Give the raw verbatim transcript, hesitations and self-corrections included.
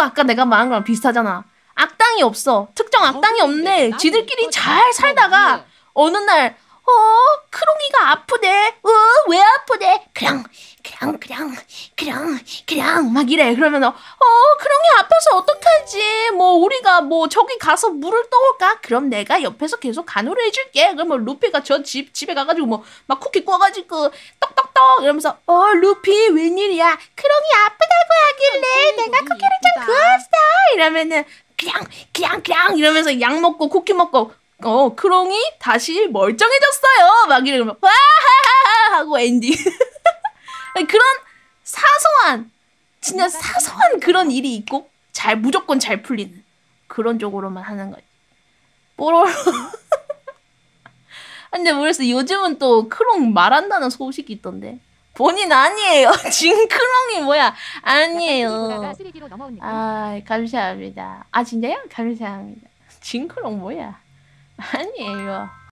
그것도 아까 내가 말한 거랑 비슷하잖아. 악당이 없어. 특정 악당이 없는데 지들끼리 잘 살다가 어느 날 어, 크롱이가 아프대. 어, 왜 아프대? 그냥, 그냥, 그냥, 그냥, 그냥 막 이래. 그러면 어, 크롱이 아파서 어떡하지? 뭐 우리가 뭐 저기 가서 물을 떠올까? 그럼 내가 옆에서 계속 간호를 해줄게. 그러면 루피가 저 집 집에 가가지고 뭐 막 쿠키 구워가지고 떡떡떡 이러면서 어 루피 웬일이야? 크롱이 아프다고 하길래 내가 쿠키를 좀 구웠어. 이러면은 그냥, 그냥, 그냥 이러면서 약 먹고 쿠키 먹고. 어, 크롱이 다시 멀쩡해졌어요. 막 이러면 와하하하 하고 엔딩. 그런 사소한, 진짜 사소한 그런 일이 있고 잘 무조건 잘 풀리는 그런 쪽으로만 하는 거지. 뽀로로. 근데 모르겠어. 요즘은 또 크롱 말한다는 소식이 있던데. 본인 아니에요. 진 크롱이 뭐야? 아니에요. 아, 감사합니다. 아, 진짜요? 감사합니다. 진 크롱 뭐야? 아니에요.